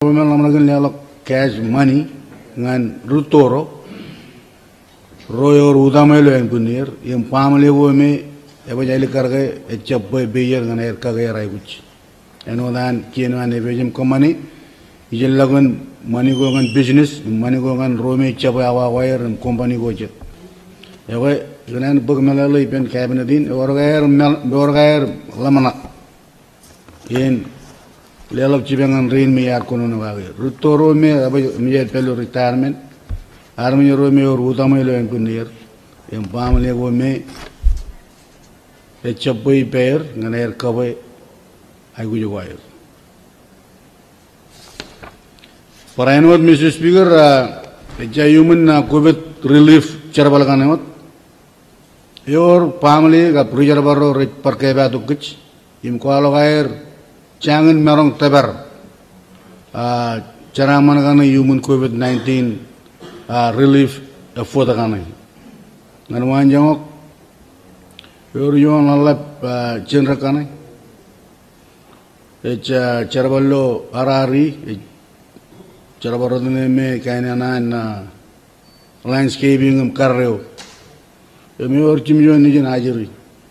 Women lamagan lelok cash money ngan rutoro royor udamelo yang punir yang pamale wome eba jali karga echapbe beyer ngan air kaga rai kuch eno dan kieno ane bejem komani ijel lagun money go ngan business money go ngan rome chapa awa wire and company go jet ewe gunan bug melalo ipen cabinet din orgaer lamana yen lelok cibengan rain me yar kono na wage rutoro me aba miyer pelo retirement armi ro me or utama lo en punir em pamle go me e chapoi per nganer kawe ay gujo wire parainot Mr. Speaker human covid relief charbal kanot yor family ga prijar baro parke ba dukich im ko alo gair jangan merong tebar cara mana kana human COVID-19 relief for the kana ngan wan jangok yor yon alap chenra kana cara ballo arari cara baro dine me kaina na landscaping kar reo me yor chimjo nijin hajiri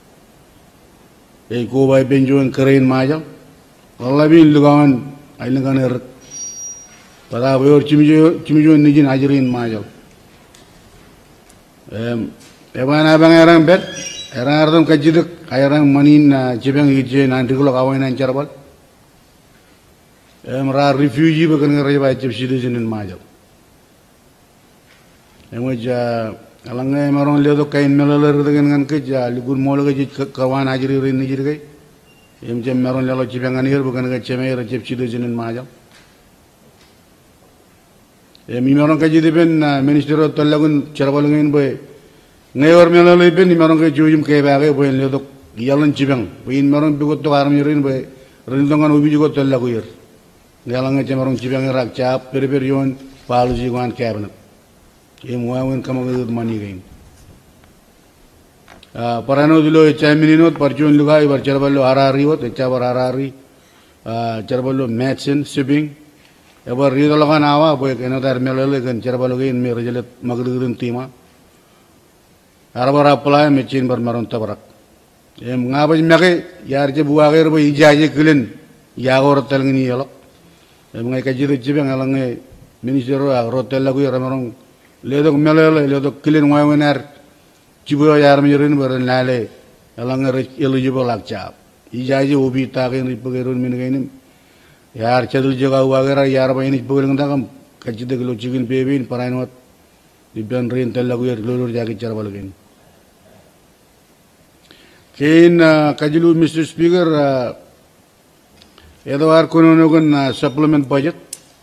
ko bay benjo karain majal Allah bin lugawan ailan kan er pada bayor cimijo nijin ajirin majal ebana bang erang bet erang ardam kajiduk ayarang manin cibang hije nanti kulo kawain an charbal ra refugee bakan ngarai ba cip citizen majal emoja alanga marong ledo kain melaler dengan keja ligun molo ke kawan ajirin nijir kai em jam meron lelo cibengan hier bukan ga cemer cep cido jenen majam mi meron ka jidi ben minister tollagun cerbalungen boy ngayor melalo ben mi meron ka jujum ke baage boy ledo yalan cibeng boy meron bigot to arm yirin boy rendongan ubi jugo tollagu yer yalan cemeron cibeng rak cap per yon palu jiwan cabinet em wawen kamago mani gain Parano dilo chaminot parchun lugai bar cerballo harari wot echabar harari cerballo medicine shipping ebar rido lagan awa boy kena dar melele kan cerballo gain me rejelet magdudun tima arabar apply mechin bar maron tabrak em ngabaj mege yar je buager boy ijaje kilen yagor telngini yelo em ngai kajido jibe ngalange ministero rotel lagu yamarong ledo melele ledo kilen wawenar cibo yar mirin baran lale alang eligible akcap ijaji ubi takin ripagerun min gainim yar chadul jaga wagera yar ba ini pugeng takam kajide gelo chicken bebin parainot diban rin telagu yer lulur jagi charbal gain kain kajilu Mr. Speaker edawar kononogon supplement budget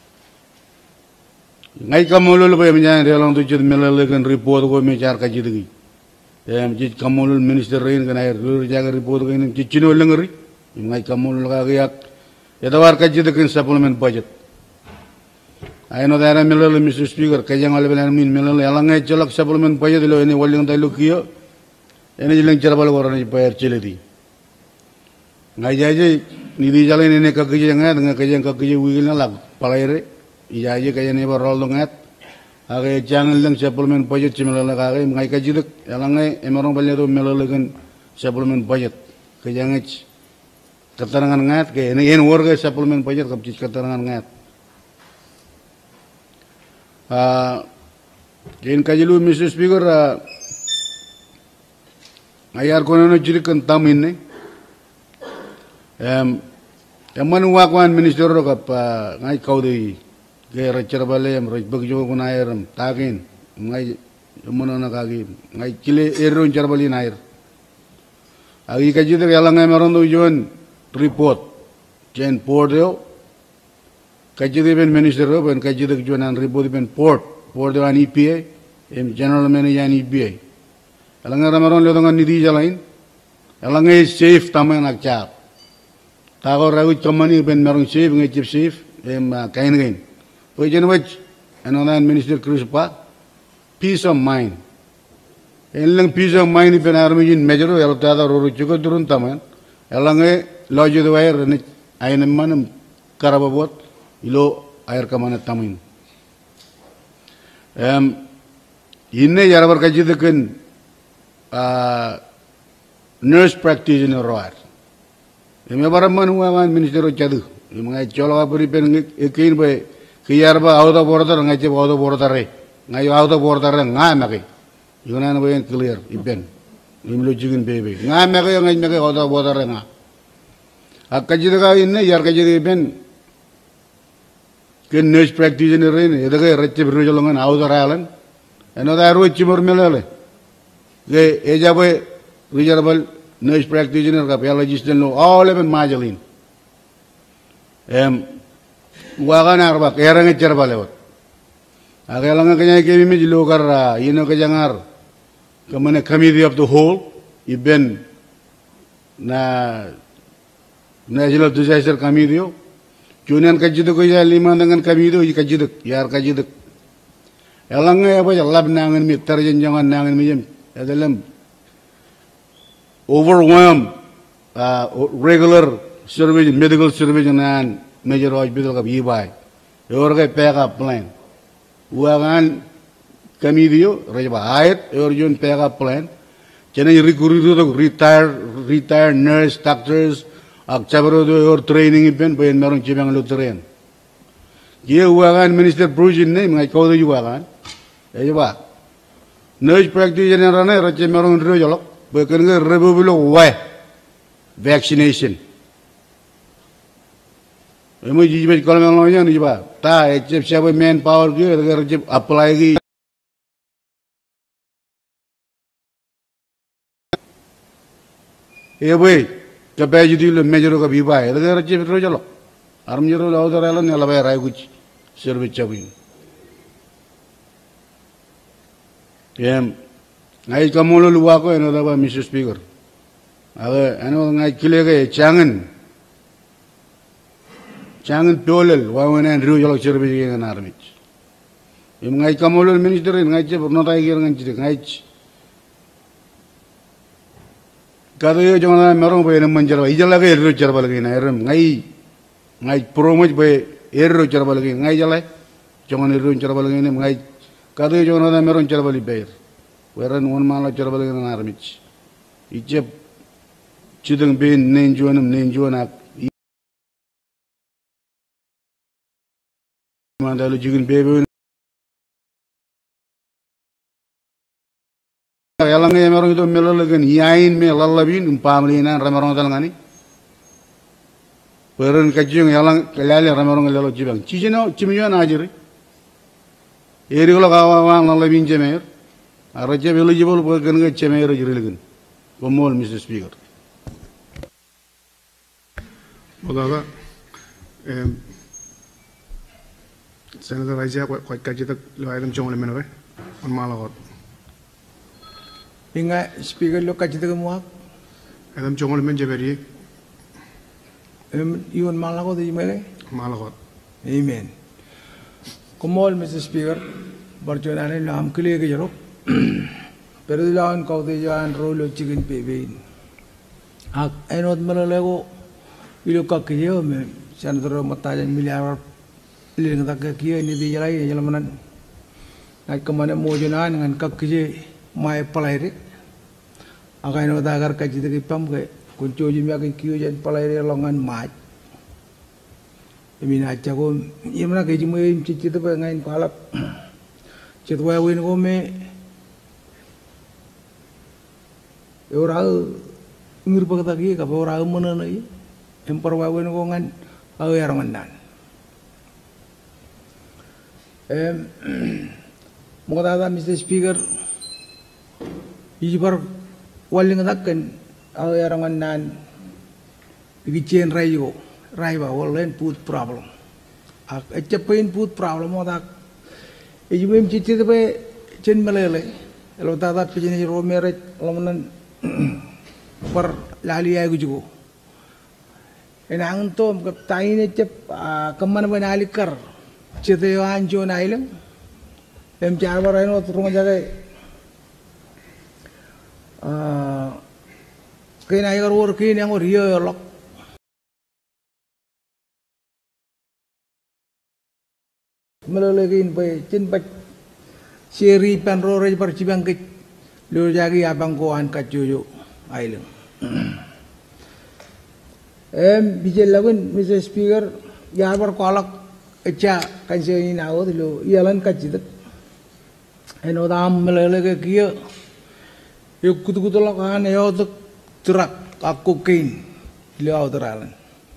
ngai kamolul ba menjan relang tu jid melalegan report go me char kajide jid kamolul minister rain kan air lulur jaga report gain cicino lengeri ngai kamolul kagiyak edawar kajide kan supplement budget ayno dara melal Mr. Speaker kajang albelan min melal yalangai cholak supplement budget lo ini waling talu kiyo ini jilang charbal gorani bayar celedi ngai jaje nidi jalan ini kakije ngat dengan kajang kakije wigilna lag palaire ijaje kajang ne barol ngat age jangan lang supplement budget cimelala kage ngai kajide yalangai emarong balya do melal kan supplement budget kajang keterangan ngat ke ini warga supplement budget kapcis keterangan ngat Kain kajilu Mr. Speaker ayar kono jiri kan tamin ne emman wakwan minister ro kap ngai kaudi ge racer bale em roj bagjo kun ayram takin ngai emman na kagi ngai kile erron charbali nair agi kajidu yala ngai marondo jon report jen porteo kajidu ben minister ro ben kajidu jonan report ben port an EPA em general manager an EPA alanga ramaron le dongan nidi jalain alanga safe tamen akchap tago ragu company ben marong safe ngai chip safe em kain gain oi jen wach anonan minister Krispa peace of mind elang peace of mind ben armijin major yalo tada ro chuko durun tamen alanga lojo de wire ne ayne manam karababot ilo air kamana tamin. Inne jarabar kaji dekan nurse practitioner roar. Ime baram manuangan minister chadu. Imangai chola beri pen ekin be kiyarba auto border ngai che auto border re. Ngai auto border re ngai magi. Yunan be clear iben. Imlo jigin bebe. Ngai magi auto border re ngai. Akaji deka inne yar kaji ben ken nurse practitioner re ne edega recche biru jolongan auto ralan. Eno da ru chimur melale. Ge ejabe reserval nurse practitioner ka biologist no all even majalin. Wagan arba kerang ecer balewat. Agelang kanya kemi mi jilo karra ino kejangar kemana committee of the whole iben na national disaster committee Junian kajiduk kaya lima dengan committee kajiduk yar kajiduk. Elang apa jalab nangan mi terjenjangan nangan mi jem dalam overwhelmed regular service, medical service and major hospital ka bibai. Yor ka backup plan. Uangan committee rejaba ayat yor jun backup plan. Chena retired nurse, doctors, akcabro yor training ipen bayan merong cibang lo train. Ye uangan minister Brujin ne mengai kau tu uangan. Ejaba nurse practitioner rana race merong ro jolok. Bakan ke rebubulo why vaccination. Emo jijibet kalau mengalami ni jiba, ta ecep siapa manpower ke, agar ecep apply ki. Boy, capai jadi le major ka biba, agar ecep terus jalan. Arm jero lau terlalu ni alabai rai kuch service cabin. Ngai kamu luar ko, eno dapat Mr. Speaker. Agar eno ngai kile ke Jangan tolol, wawanan ru jalak service dengan armit. Ngai kamu minister ngai je pernah kira ngai je ngai. Kado yo jangan merong boleh menjar, ijal lagi ru cerba lagi na eram ngai promote boleh ru cerba lagi ngai jalai, jangan ru cerba lagi ni ngai. Kado yo jangan merong cerba lagi bayar. Weran one malah cerba lagi na armit. Ijab cideng bin nenjuan ak. Mandalu jigin bebe. Yalang yang merong itu melalagan yain melalabin umpamlinan ramerong talangani. Peran kacung yalang kelali ramerong lalo jibang. Cijino cimian ajiri. Eri kalau kawan lalabin cemer. Araja eligible peran ke cemer ajiri lagan. Pemol Mr. Speaker. Odaga. Senator Raja kuat kaji tak luaran cuma lemen apa? On malah kot. Ingat speaker lo kaji tak muak. Adam cuma lemen jeberi. Iwan malah kot di mana? Malah kot. Amen. Komol Mr. Speaker, berjualan ini ham keliru kerja. Perjalanan kau tu jalan rolo chicken pebin. Ak enot malah lego ilokak kerja me. Senator matajan miliar. Lihat tak kaya ni dia jalan jalan mana nak kemana mau jalan dengan kaki mai pelairi agai no dagar kaji tu kipam ke kunci jimi agai kio jan pelairi longan mai ini nak jago ini mana kaji mau cici tu pengen kalap citu wawin ko me orang ngir bagata kaya kapa orang mana ni empar wawin ko ngan agai orang nan Mengatakan Mr. Speaker, ibar waling takkan orang nan bikin rayu ba waling food problem. Acapain food problem otak. Ijumem cici tu pe cen melele. Kalau tak pijin romeret lamanan per lali ay gujugo. Enang tu kaptain cep kemana pun alikar. Cete yo anjo na ilang, cara barai no turun jaga. Kini ayer work ini yang rio lok melalui pe cin pa seri panro rej percibang ke lu jagi abang ko an kacuyo aileng bijel lagun Mr. Speaker yabar kolak echa kanse ni nawo lu ialan kacidak eno dam melalui ke kia yuk kutu lakan yo tuk cerak aku kain lu auteralan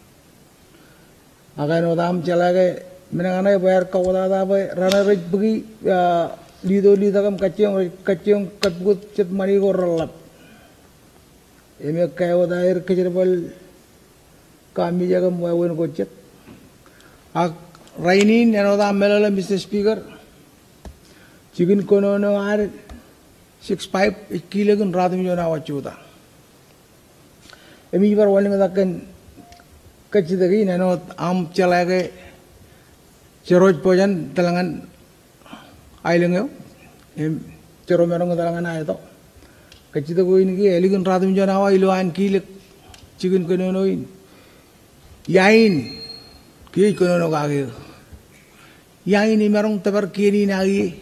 akan odam chalage menangane bayar kau dah bay rana rej bagi lido kam kacang katbut cet mani ko ralap eme kau dah air kejerbal kami jaga muawen ko cet ak rainin eno odam melala Mr. Speaker chicken kono no ar 6.5 kilo gun radum jona wachuda emi bar walling dakan kacidagi neno am chalage ceroj pojan telangan ailengyo cero merong telangan ayo kacidago ini ki eligun radum jana wa iluan kilek chicken kono in yain ki kono kage yain ni merong tebar kiri nagi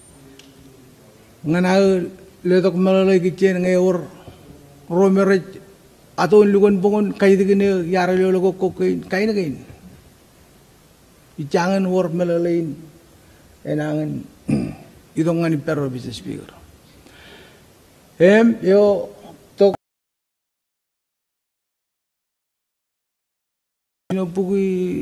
ngana letok melalui kitchen ngeur romerej atau lugon pongon kaya digini yara lolo ko kain kaya na kain ijangan war melalain enangan idongan impero Mr. Speaker yo tok pugui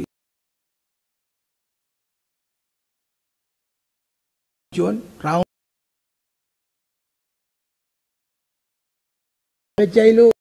John round Chailu